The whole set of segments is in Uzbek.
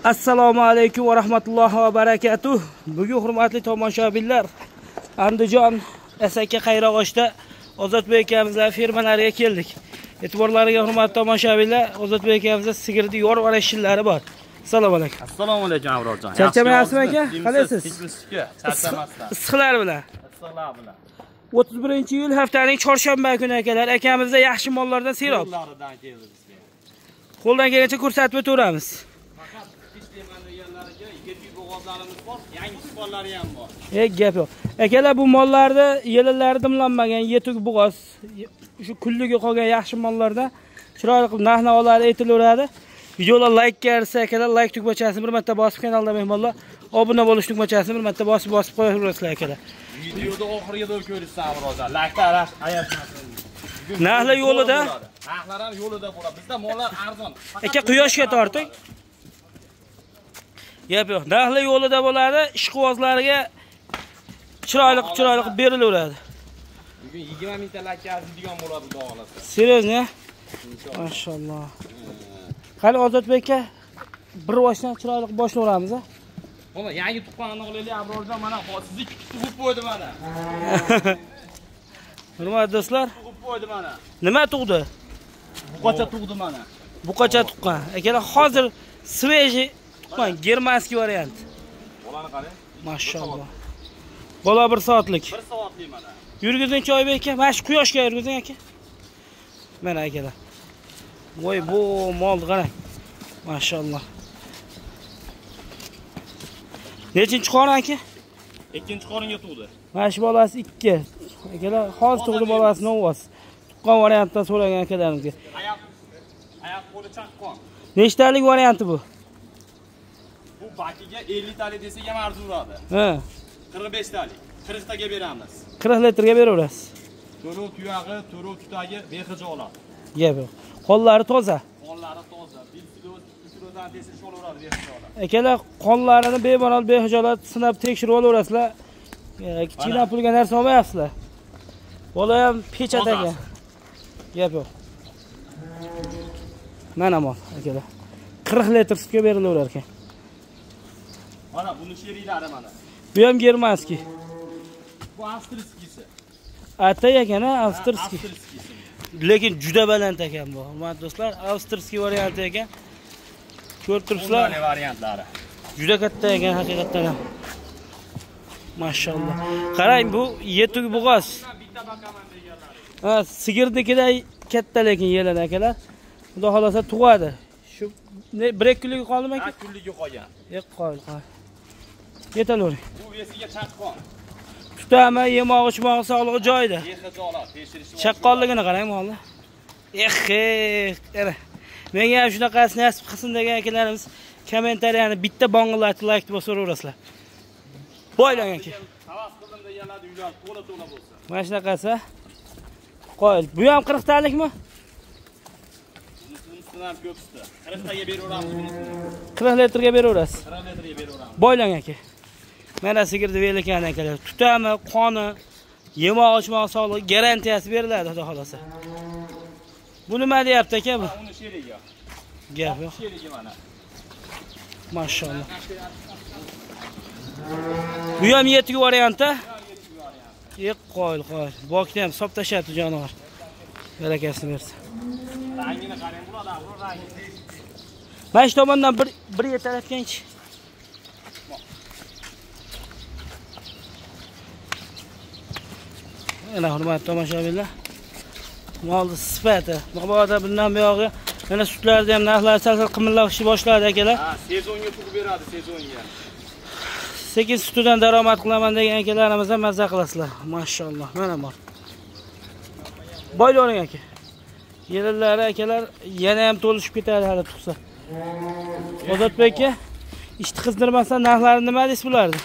Assalomu alaykum va rahmatullohi va barakatuh. Bugun hurmatli tomoshabinlar, Andijon Asaka Qayrag'ochda Ozodbek akamizning fermalariga keldik. E'tiborlariga hurmatli tomoshabinlar, Ozodbek akamizda sigirni yor va shillari bor. Assalomu alaykum. Assalomu alaykum Abrorjon. Charchamayapsizmi aka? Qalaysiz? Charchamasdan. Issiqlar bilan. Issiqlar bilan. 31-iyul haftaning chorshanba kuni akalar, akamizda yaxshi mollardan serob. Qo'llaridan keldi bizga. Qo'ldan kelgancha ko'rsatib o'tamiz. Faqat iste'mol deganlariga yetuk bo'g'ozlarimiz bor, yangi sifonlari ham bor. Gap yo'q. Akalar bu mollarda yelalari dimlanmagan yetuk bo'g'oz, shu kunligi qolgan yaxshi mollardan chiroyli qilib narx-navolar aytilaveradi. Videolar like kelsa akalar, like tugmachasini bir marta bosib, kanalda mehmonlar obuna bo'lish tugmachasini bir marta bosib qo'yaverasizlar akalar. Videoda oxiriga ko'rishsa Abrorjon, like-lar ayashmasin. Narxlar yo'lida. Narxlar ham yo'lida bo'ladi. Bizda mollar arzon. Aka quyoshga torting. Gap yo'q. Narxlar yo'lida bo'ladi, ishqibozlarga chiroyli qilib berilaveradi. Bugun 20 mingta like arziydigan bo'ladi, xudo xolasa. Seriyozmi? Mashalloh. Qani Ozodbek aka, bir boshdan chiroyli qilib boshlayveramiz a? Mana yangi tuqqanini olaylik Abrorjon, mana sizni tug'ib qo'ydi mana. Hurmatli do'stlar, Tug'ib qo'ydi mana. nima tug'di? Buqacha tug'di mana. Buqacha tuqqan. Akalar hozir svejiy tuqqan, germanskiy variant. Bolani qarang. Mashalloh. Bola 1 soatlik. 1 soatlik mana. Yurgizing Choybek aka, mana shu quyoshga yurgizing aka. Mana akalar. Voy bu molni qarang. Mashalloh. Nechinchi qorin aka? Ikkinchi qoringa tug'di. Mana shu bolasi 2. Akalar hozir tug'di bolasi novvos. Tuqqan variantdan so'ragan akalarimizga. Oyoq qo'li chaqqon. Nechtalik varianti bu? Bu bakiga 50 talik desak ham arzu uradi. Ha. 45 talik. 40 taga beramiz. 40 litrga beraverasiz. To'rov tuyog'i, to'rov tutagi bexija oladi. Gap yo'q. Qo'llari toza. Qonlari toza. 1 kilo, 2 kilodan desish olaveradi bexija oladi. Akalar qonlarini bemalol behijolat sinab tekshirib olasizlar. Kichkina pulga narsa olmayapsizlar. Bola ham pechat ekan. Gap yo'q. Mana mol akalar. 40 litr sutga berilaverar ekan. Mana buni sheriklari mana. Bu ham germanskiy. Bu avstriyskisi. Atay ekan, avstriyskiy. Avstriyskisi. Lekin juda baland ekan bu. Hurmatli do'stlar, avstriyskiy varianti ekan. Ko'rib turibsizlar, Bunday variantlari. juda katta ekan haqiqatan ham. Mashalloh. Qarang, bu yetuk bo'g'oz. Bitta bakaman deganlar. Ha, sigirnikiday katta lekin yeladi akalar. Xudo xolasa tug'adi. Shu 1 kunlik qoldimi aka? 1 kunligi qolgan. Qo'y. Yetalavering. Bu vesiga chaqqon. Tutami, yemog'i, ichmog'i sog'lig'i joyida. Bexija oladi, tekshirish. Chaqqonligini qarang molni. Qara. Menga ham shunaqasi nasib qilsin degan akalarimiz kommentariyani bitta bong'illatib like bosaverasizlar. Boylang aka. Havas qildim deganlar uylar to'la bo'lsin. Mana shunaqasi. Qo'y. Bu ham 40 talikmi? Bunisidan ham ko'psi. 40 taga beraveramiz bunisini. 40 litrga beraverasiz. 40 litrga beraveramiz. Boylang aka. Mana sigirni verilgan akalar. Tutami, qoni, yemoq, ichmoq sog'lig'i garantiyasi beriladi, xudo xolasa. Bu nima deyapti aka bu? Uni sherigi. Gap yo'q. Sherigi mana. Mashalloh. Bu ham yetuk variantda. Qo'yil. Bokni ham sop tashladi jonivor. Barakasini bersin. Rangini qarang, bo'ladi, bu rangi. Mana shu tomondan bir yetalatganchi. Mana hurmatli tomoshabinlar. Molni sifati. Mabodo bundan buyog'i mana sutlarda ham narxlar sal qimillashni boshladi akalar. Ha, sezonga tug'ib beradi, sezonga. Sekin sutidan daromad qilaman degan akalarimiz ham mazza qilasizlar. Mashalloh. Mana bor. Boylavering aka. Yelallari akalar yana ham to'lishib ketadi hali tuqsa. Ozodbek aka, ishni qizdirmasdan narxlari nima deysiz bularni?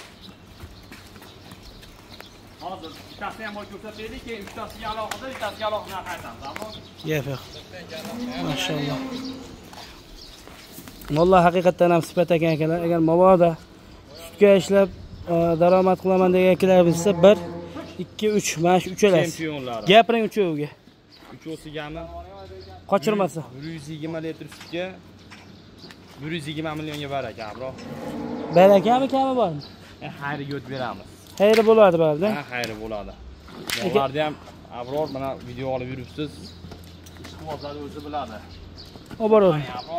Hozir iktasini ham ko'rsataylik, keyin uchtasiga alohida, ikkitasiga alohida narx aytamiz. Gap yo'q. Mashalloh. Valloh haqiqatan ham sifat ekan akalar. Agar mabodo sutga ishlab daromad qilaman degan akalar bilsa 1, 2, 3, mana shu uchalasi. Chempionlar. Gapiring uchoviga. Uchosigami? Qochirmasa. 120 litr sutga 120 millionga baraka, bro. Barakami kami bormi? Xayriga o't beramiz. Xayri bo'ladi barda. Ha, xayri bo'ladi. Ularni ham Abror mana video olib yuribsiz. Ishqibozlar o'zi biladi. Oboradi.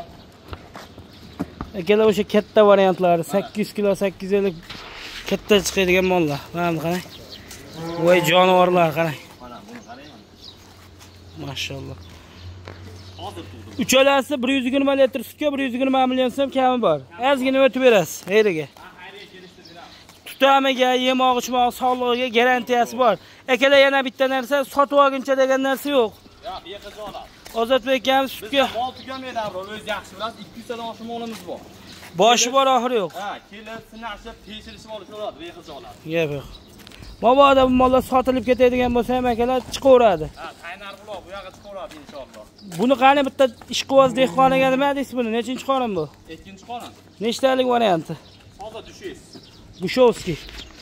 Akalar o'sha katta variantlari 800 kilo, 850 katta chiqadigan mollar. Mana qarang. Voy jonivorlar qarang. Mana buni qarang. Mashallah. Hozir turdi. Uchalasi 120 litr sutga 120 million so'm kami bor. Ozgina o'tib berasiz xayriga. Xayriga kelishdi beramiz. Tutamiga, yemoq, ichmoq, sog'lig'iga garantiyasi bor. Akalar yana bitta narsa, sotib olguncha degan narsa yo'q. Yo'q, beqiz oladi. Ozodbek akamiz sutga mol tugamaydi, bro. O'zi yaxshi bilasiz, 200 tadan oshiq molimiz bor. boshi bor, oxiri yo'q. Ha, kelib, sinashib, tekshirishib olish oladi, beqiz oladi. Gap yo'q. Mabodo bu mollar sotilib ketadigan bo'lsa ham akalar chiqaveradi. Ha, qaynar quloq bu yoqqa chiqaveradi inshaalloh. Buni qani bitta ishqiboz dehqoniga nima deysiz buni? Nechinchi qorin bu? Ikkinchi qorin. Nechtalik varianti? Hozir tushish. Bushovskiy.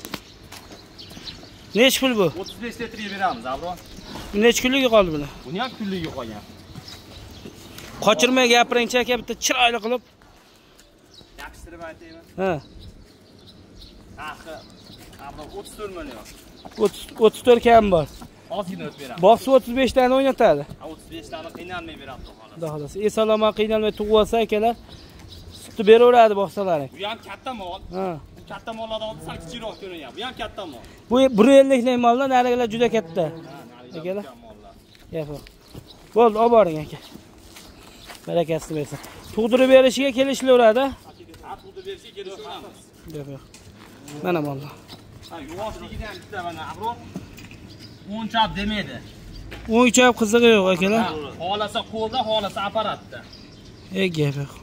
Nech pul bu? 35 litrga beramiz, bro. Bu nech kunligi qoldi buni? Buni ham kunligi qolgan. Qochirmay gapiringchi aka, bitta chiroyli qilib. Yaxshirib aytaymi? Ha. Axi, bro, 34 million. 34 kam bor. Ozgina o'tib beramiz. Boqsi 35 tani o'ynatadi. 35 tani qiynalmay beradi, xolos. Xudo xolasa. Esalomon qiynalmay tug'ib olsa akalar, sutni beraveradi boqsalaring. Bu ham katta mol. Ha. Katta mollardan olsa kichikroq ko'ringan. Bu ham katta mol. Bu 150 lik mollar, narigalar juda katta. Akalar. Yo'q. Bo'ldi, olib boring aka. Barakasini bersin. Tug'dirib berishiga kelishilaveradi. Ha, tug'dirib berishiga kelishaveramiz. Yo'q. Mana mollar. Ha, yuvoshligida ham bitta mana, bro. O'nchab demaydi. O'ychab qizig'i yo'q akalar. Xolasa qo'lda, xolasa apparatda. Gap yo'q.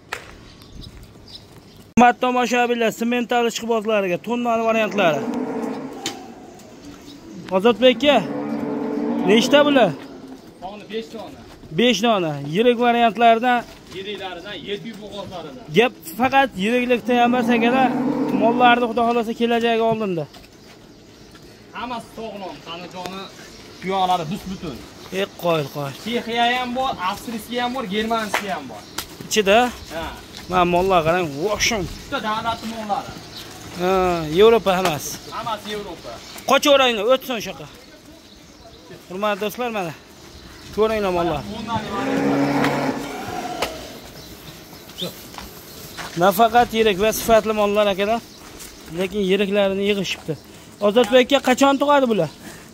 Hurmatli tomoshabinlar, semental ishqibozlariga tonnali variantlari. Ozodbek aka, nechta bular? Soni 5 dona. 5 dona. Yirik variantlardan, Yiriklaridan, 700 bo'g'ozlaridan. gap faqat yiriklikda ham emas akalar, mollarni xudo xolasa kelajagi oldinda. Hammasi sog'lom, qanijoni, tuyoqlari bus-butun. Qo'y. Chexiya ham bor, Avstriyasiya ham bor, Germaniyasiya ham bor. Ichida, Ha. mana mollar qarang, voshim. Bitta davlat mollari. Ha, Yevropa hammasi. Hammasi Yevropa. Qochaveranglar, o'tsin o'sha yoqqa. Hurmatli do'stlar, mana ko'ringlar mollar. Nafaqat yirik va sifatli mollar akalar, lekin yiriklarini yig'ishibdi. Ozodbekka qachon tug'adi bular?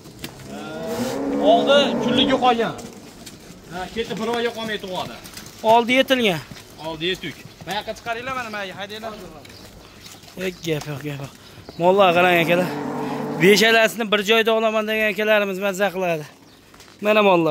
Oldi kunligi qolgan. Ha, ketdi 1 oyga qolmay tug'adi. Oldi yetilgan. Oldi yetuk. Bu yoqqa chiqaringlar mana, mana haydanglar. Gap yo'q. Mollar qarang akalar. Beshalasini bir joyda olaman degan akalarimiz mazza qiladi. Mana mollar.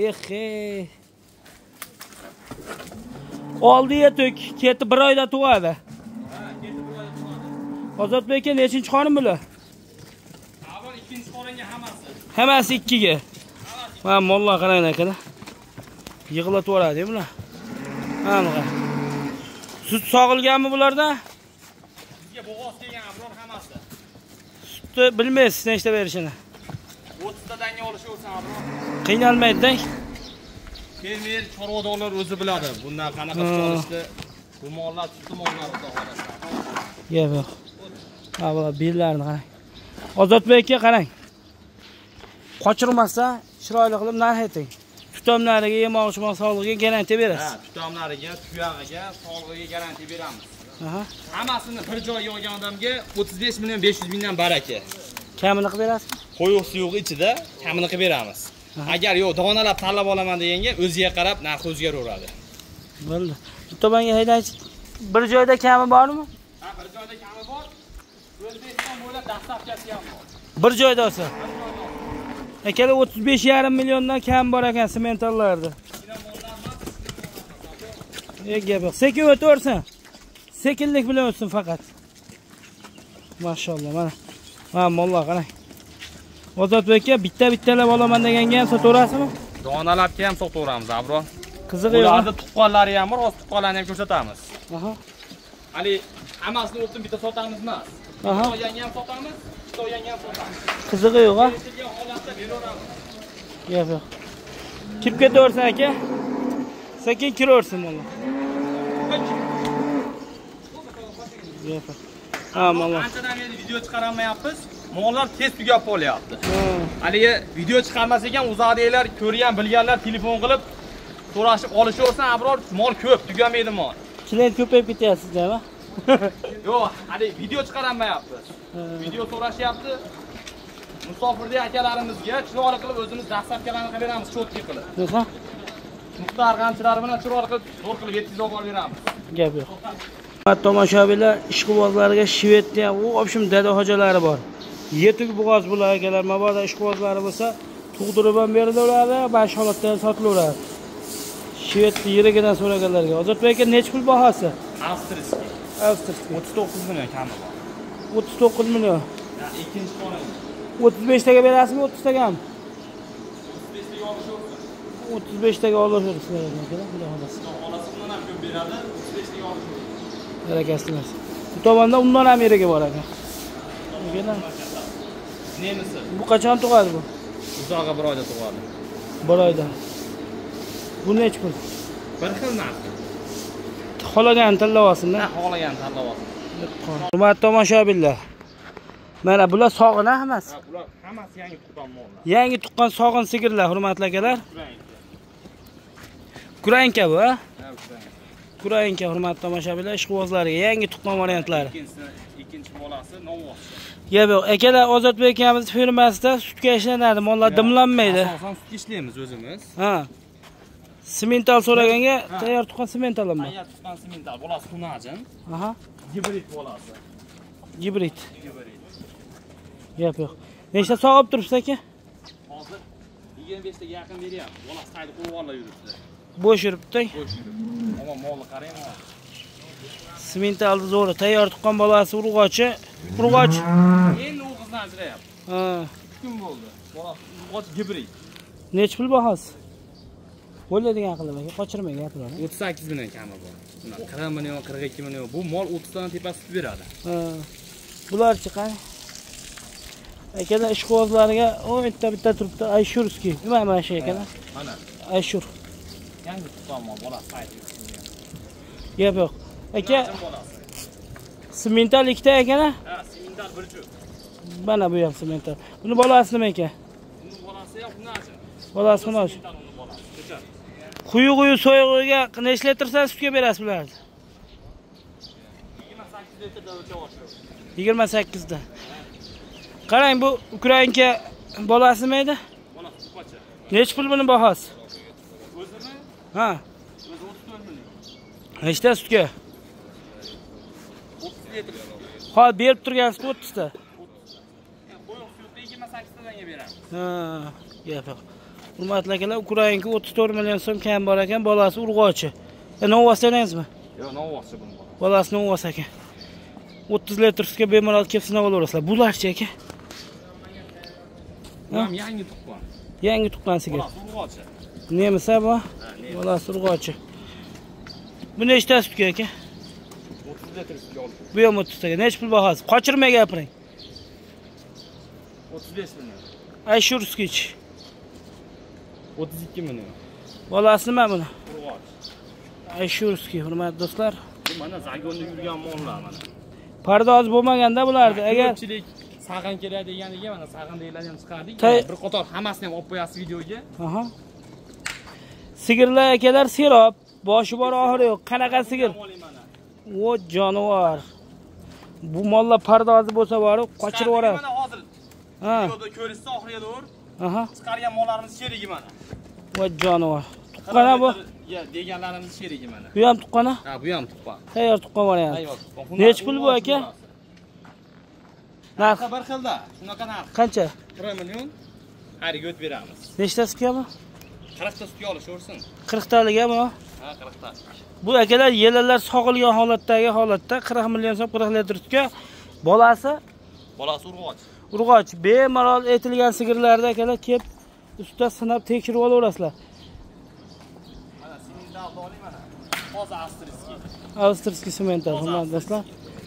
Oldi yetuk, ketdi 1 oyda tug'adi. Ha, ketdi 1 oyga tug'adi. Ozodbekka nechinchi qorin bular? Avval ikkinchi qoringa hammasi. Hammasi 2 ga. Mana mollar qarang akalar. Yig'latib yuboradi bular. Mana qarang. Sut sog'ilganmi bularda? Bizga bo'g'oz kelgan abror hammasi. Sutni bilmaysiz nechta berishini. 30 tadanga olishaversin abror. Qiynalmaydi-da. Fermer, chorvadorlar o'zi biladi. Bundan qanaqa olishdi. Bu mollar sut mollari xudo xolasa. Yo'q. Ha, bu bellarni qarang. Ozodbekka qarang. Qochirmasa, chiroyli qilib narx ayting. Tutamlariga, yemoq ichmoq sog'lig'iga garantiya berasiz. Ha, tutamlariga, tuyog'iga, sog'lig'iga garantiya beramiz. Aha. Hammasini bir joyga olgan odamga 35 million 500 mingdan baraka. Kamini qilib berasiz? Qo'yoq suyuq ichida kamini qilib beramiz. Agar yo'q, donalab tanlab olaman deganga o'ziga qarab narx o'zgaraveradi. Bo'ldi. To'banga haydaychi. Bir joyda kami bormi? Ha, bir joyda kami bor. O'zbekiston bo'ylab dastavkasi ham bor. Bir joyda olsa. Akalar 35,5 milliondan kam bor ekan sementallarda. Gap yo'q. Sekin o'taversin. Sekinlik bilan o'tsin faqat. Mashallah, mana. Mana mollar qarang. Ozodbekka bitta-bittalab olaman deganga ham sotaverasizmi? Donalabga ham sotaveramiz, abro. Qizig'i yo'q. Ularda tuqqanlari ham bor, ost tuqqanlarni ham ko'rsatamiz. Aha. Hali hammasini o'tib bitta sotamiz emas. Aha. So'yanga ham sotamiz, so'yanga ham sotamiz. Qizig'i yo'q, ha? Ketilgan holatda beraveramiz. Gap yo'q. Kirib ketaversin aka. Sekin kiraversin mollar. Ha, mana. Anchadan beri video chiqarmayapmiz. Mollar tez tugab qolyapti. Haligi video chiqarmas ekan, uzoqdagilar ko'rgan, bilganlar telefon qilib so'rashib olishaversin, abror mol ko'p, tugamaydi mol. Klient ko'payib ketyapsizmi? Yo'q, hali video chiqarmayapmiz. Video so'rashyapti. Musofirda akalarimizga chiroyli qilib o'zimiz dastlabkilarni qilib beramiz, cho'tki qilib. Nima? Nuqta arg'amchilari bilan chiroyli qilib zo'r qilib yetkazib olib beramiz. Gap yo'q. Tomoshabinlar, ishqibozlarga Shvedda ham u obshim dada hojalari bor. Yetuk bo'g'oz bular akalar, mabodo ishqibozlari bo'lsa, tug'dirib ham berilaveradi, bosh holatda ham sotilaveradi. Shvedni yirigidan so'raganlarga. Ozodbek aka nech pul bahosi? Avstriyskiy. 39 million kami bor. 39 million. Ya, ikkinchi xona. 35 taga berasizmi, 30 tagami? 35 taga olishasiz. 35 taga olishasiz akalar, xudo xolasi. Xolasi undan ham ko'p beradi, 35 taga olishasiz. Barakasiz. Bu tomonda undan ham yeriga bor ekan. Nemisi? Bu qachon tug'adi bu? Uzog'i 1 oyda tug'adi. 1 oyda. Bu nech pul? Bir xil narsa. Xolagan tanlayapsizmi? Ha, xolagan tanlayapsiz. Hurmatli tomoshabinlar. Mana bular sog'in hammasi. Ha, bular hammasi yangi tuqqan mollar. Yangi tuqqan sog'in sigirlar, hurmatli akalar. Kuranka bu, ha? Kuranka, hurmatli tomoshabinlar, ishqibozlarga yangi tuqqan variantlari. Ikkinchi bolasi novvoz. Gap yo'q. Akalar, Ozodbek akamiz firmasida sutga ishlanadi, mollar dimlanmaydi. Asosan sutga ishlaymiz o'zimiz. Ha. Simental so'raganga tayyor tuqqan simental ham bor. Tayyor tuqqan simental bolasi tunajin. Aha. Gibrid bolasi. Gibrid. Gap yo'q. Nechta sog'ib turibsiz aka? Hozir 25 taga yaqin beryapti. Bolasi sayda qo'yvorlar yuribdi. Bo'sh yuribdi. Bo'sh yuribdi. Ammo molni qarang. Simentalni zo'ri, tayyor tuqqan bolasi urg'ochi. Endi u qizdan ajrayapti. Ha. 3 kun bo'ldi. Bolasi urg'och gibrid. Nech pul bahosi? Bo'ladigan qilib aka, qochirmang gaplarni. 38 million kami bor. 40 million, 42 million. Bu mol 30 dan tepasi sut beradi. Ha. Bularchi qani? Akalar ishqibozlariga o bitta turibdi, Ayshurskiy. Nima mana shu akalar? Mana. Ayshur. Yangi tuqqan mol bolasi sayt. Gap yo'q. Aka, simental ikkita akalar? Ha, simental bir juft. Mana bu ham simental. Buni bolasi nima ekan? Buni bolasi yo'q, bunachi. Bolasi bunachi. Quyi so'yig'iga necha litrdan sutga berasiz bularni? 28 litrdan o'lchab 28 dan. Qarang, bu Ukrainka bolasi nima edi? Bolasi tupacha. Nech pul buni bahosi? O'zimi? Ha. O'zi 34 million. Nechta sutga? 30 litr. Hozir berib turgansiz 30 ta. Qo'yiq sutni 28 tanga beramiz. Ha, gap yo'q. Hurmatli akalar, Ukrainka 34 million so'm kam bor ekan, bolasi urg'ochi. Novvoz sanasizmi? Yo'q, novvozchi buni. Bolasi novvoz ekan. 30 litr sutga bemalol kelib sinab olaverasizlar. Bularchi aka? Bu ham yangi tuqqan. Yangi tuqqan sigir. Bolasi urg'ochi. Nemisa bu? Bolasi urg'ochi. Bu nechta sutga aka? 30 litr sutga olib. Bu ham 30 taga. Nech pul bahosi? Qochirmay gapiring. 35 million. Ayshurskiychi. 32 million. Bolasi nima buni? Urg'och. Ayshurskiy, hurmatli do'stlar. Bu mana zagonda yurgan mollar mana. Pardoz bo'lmaganda bulardi. Agar ko'pchilik sag'in kerak deganiga mana sag'in deylarni ham chiqardik. Bir qator hammasini ham olib qo'yasiz videoga. Aha. Sigirlar akalar serob, boshi bor, oxiri yo'q. Qanaqa sigir? O jonivor. Bu mollar pardozi bo'lsa bor, qochirib yuboradi. Mana hozir videoda ko'rishsa oxiriga doğru. Aha. Chiqargan mollarimiz sherigi mana. O jonivor. Tuqqana bu? Ya, deganlarimiz sherigi mana. Bu ham tuqqana? Ha, bu ham tuqqan. Tayyor tuqqan variant. Nech pul bu aka? Narxi bir xilda. Shunaqa narx. Qancha? 1 million. Xariga o't beramiz. Nechta sutga bu? 40 ta sutga olishaversin. 40 taliga bu? Ha, 40 ta. Bu akalar yelalar sog'ilgan holatda 40 million so'm 40 litr sutga. Bolasi urg'och. Urg'och bemalol etilgan sigirlarda akalar kelib ustida sinab tekshirib olaverasizlar. Mana simental doli mana. Hozir avstriyskiy. Avstriyskiy simental, hurmatli do'stlar.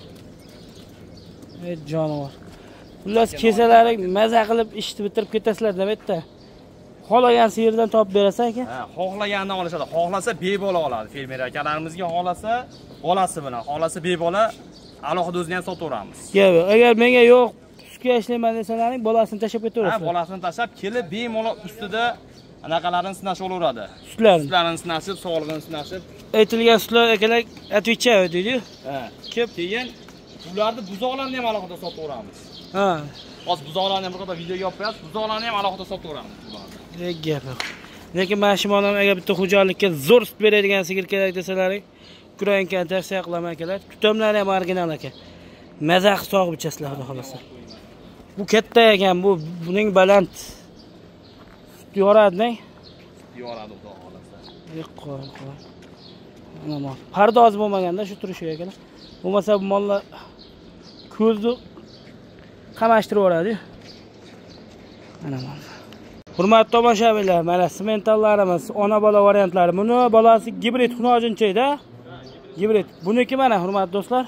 Ey jonivor. Xullas kesalari maza qilib ishni bitirib ketasizlar demakda. Xohlagan sigirdan topib berasan aka? Ha, xohlagandan olishadi. Xohlasa bebola oladi. Fermer akalarimizga xohlasa bolasi bilan, xohlasa bebola alohida o'zini ham sotaveramiz. Gap yo'q. Agar menga yo'q, sutga ishlayman desalaring, bolasini tashlab ketaverasiz. Ha, bolasini tashlab kelib, bemalol ustida anaqalarini sinashib olaveradi. Sutlarini sinashib, sog'lig'ini sinashib. Aytilgan sutlar akalar отвечают deydi. Ha. Keyin ularni buzoqlarni ham alohida sotaveramiz. Ha. Hozir buzoqlarni ham bir qadar videoga olib qo'yasiz. Buzoqlarni ham alohida sotaveramiz ularni. Gap yo'q. Lekin mana shu molam agar bitta xo'jalikka zo'r sut beradigan sigir kerak desalaring, Ukrainka tavsiya qilaman akalar. Tutamlari ham original aka. Mazaq sog'ib ichasizlar xudo xolasa. Bu katta ekan, buning baland. Yoradi-ne? Yoradi xudo xolasa. Qo'y. Mana pardoz bo'lmaganda shu turishi ekan. Bo'lmasa bu mollar ko'zni qamashtirib-yoradi. Mana. Hurmatli tomoshabinlar, mana simentallarimiz, ona bola variantlari. Buni bolasi gibrid xunojinchayda. Gibrid. Buniki mana hurmatli do'stlar.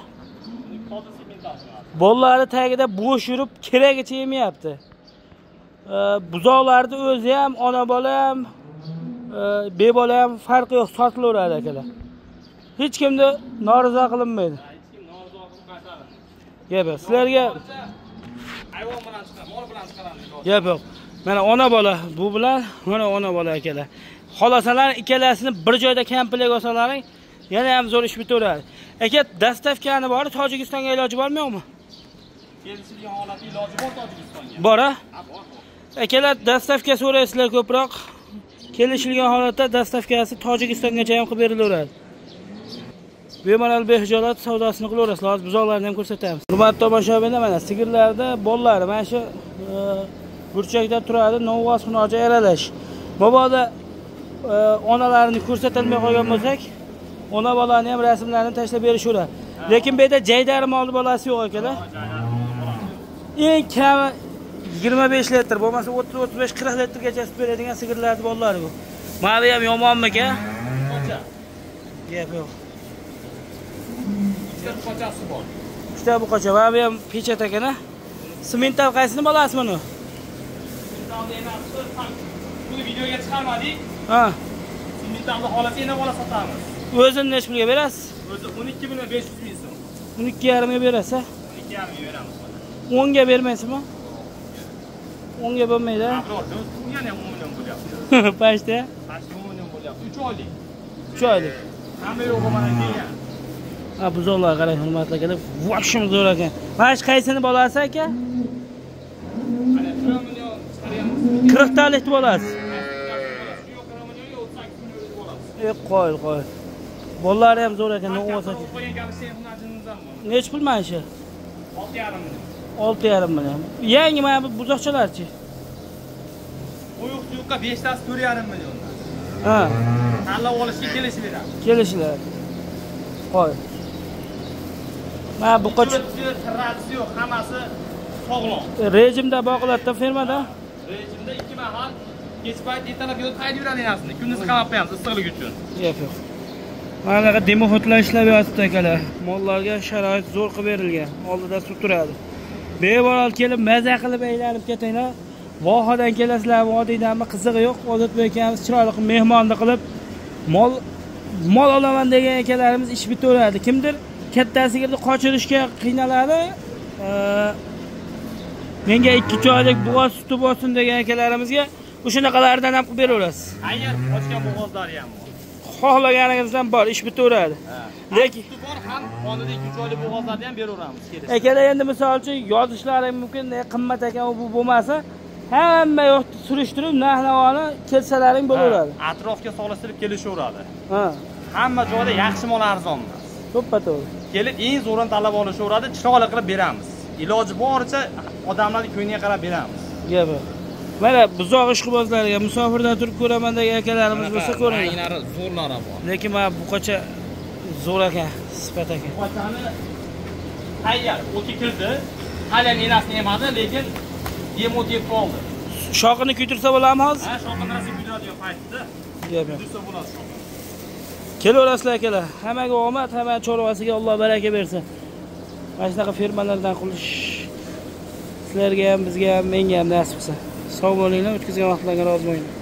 Bollari tagida bo'sh yurib, keragicha yemayapti. Buzoqlarni o'zi ham, ona bola ham, bebola ham farqi yo'q, sotilaveradi akalar. Hech kimni norizo qilinmaydi. Hech kim norizo qilib qaytaradi. Gap yo'q. Sizlarga hayvon bilan chiqadi, mol bilan chiqaramiz. Gap yo'q. Mana ona bola, bu bilan mana ona bola akalar. Xolasalar ikkalasini bir joyda komplekt olsalaring, yana ham zo'r ish bitaveradi. Aka, dastavkani bor, Tojikistonga iloji bormi yo'qmi? Kelishilgan holatda iloji bor Tojikistonga. Bor a? Bor. Akalar, dastavka so'raysizlar ko'proq. Kelishilgan holatda dastavkasi Tojikistongacha ham qilib berilaveradi. Bemalol behijolat savdosini qilaverasiz. Hozir buzoqlarni ham ko'rsatamiz. Hurmatli tomoshabinlar, mana sigirlarda bollari mana shu burchakda turadi, novvos xunoja aralash. Mabodo onalarini ko'rsatilmay qolgan bo'lsak, ona bolani ham rasmlarini tashlab berishaveradi. Lekin bu yerda jaydari molni bolasi yo'q akalar. Eng kami 25 litr, bo'lmasa 30-35-40 litrgacha sut beradigan sigirlarning bollari bu. Mana bu ham yomonmi-ka? Qocha. Gap yo'q. Ikkita qochasi bor. Ikkita bu qocha, mana bu ham pechat ekan-a. Simental qaysini bolasi buni? Buni videoga chiqarmadik. Ha. Simentalni holati yana bola sotamiz. O'zini necha pulga berasiz? O'zi 12.500 ming so'm. 12.5 ga berasiz, ha? 12.5 ga beramiz. 10 ga bermaysizmi? 10 ga bo'lmaydi, ha? Bu yana 10 million bo'lyapti. Pashta? Pashta 10 million bo'lyapti. 3 oylik. 3 oylik. Hamma yo'q mana kelgan. Ha, buzoqlar qarang, hurmatli akalar. Voshim zo'r ekan. Mana shu qaysini bolasi aka? Mana 1 million chiqaryapmiz. 40 talik bolasi. Qo'y. Bollari ham zo'r ekan, o'g'ilsa. Qo'ygan gapisi ham xunajimizdan bor. Nech pul mana shu? 6.5 million. 6.5 million. Yangi mana bu buzoqchalarchi? Qo'yuq suyuqqa 5 tasi 4.5 milliondan. Ha. Tanlab olishga kelishiladi. Kelishlar. Qo'y. Mana bu qoch traditsiya yo'q, hammasi sog'lom. rejimda boqiladida fermada. Rejimda 2 mahal kech payt ertalab yo'l qayda yuradi aslida. Kunduzi qamab qo'yamiz issiqlik uchun. Yo'q. Mana bunaqa demoxotlar ishlab yotibdi akalar. Mollarga sharoit zo'r qilib berilgan. Oldida suv turadi. Bemalol kelib maza qilib aylanib ketinglar. Vohadan kelasizlar, vodiydanmi qizig'i yo'q. Ozodbek akamiz chiroyli qilib mehmonni qilib mol olaman degan akalarimiz ish bitaveradi. Kimdir katta sigirni qochirishga qiynaladi. Menga 2 oylik bo'g'oz suti bo'lsin degan akalarimizga o'shanaqalardan ham qilib beraverasiz. Ayyor ochgan bo'g'ozlari ham bor. Xohlaganingizdan bor, ish bitaveradi. Lekin suti bor ham, qonida 2 oylik bo'g'ozlarni ham beraveramiz. Akalar endi misol uchun yozishlaring mumkin, qimmat ekan bu bo'lmasa, hamma yoqni surishtirib, narx-navoni kelsalaring bo'laveradi. Atrofga solishtirib kelishaveradi. Ha. Hamma joyda yaxshi mol arzon emas. To'ppa-to'g'ri. Kelib eng zo'rini tanlab olishaveradi, chiroyli qilib beramiz. Iloji boricha odamlarning ko'ngliga qarab beramiz. Gap. Mana buzoq ishqibozlariga musofirda turib ko'raman degan akalarimiz bo'lsa ko'ringlar. Yanglari zo'rlari bor. Lekin mana bu qocha zo'r ekan, sifat ekan. Qochani tayyor, o'ti kirdi. Hali menasini yemadi, lekin demotiv qoldi. Shoqini kuydirsa bo'ladimi hozir? Ha, shoqini rasm kuydiradigan paytda. Gap. Kuydirsa bo'ladi shoqini. Kelaverasizlar akalar. Hammaga omad, hamma chorvasiga Alloh baraka bersin. Mana shunaqa fermalardan qilish sizlarga ham, bizga ham, menga ham nasib qilsin. Sog' bo'linglar, o'tkazgan vaqtlarga rozi bo'linglar.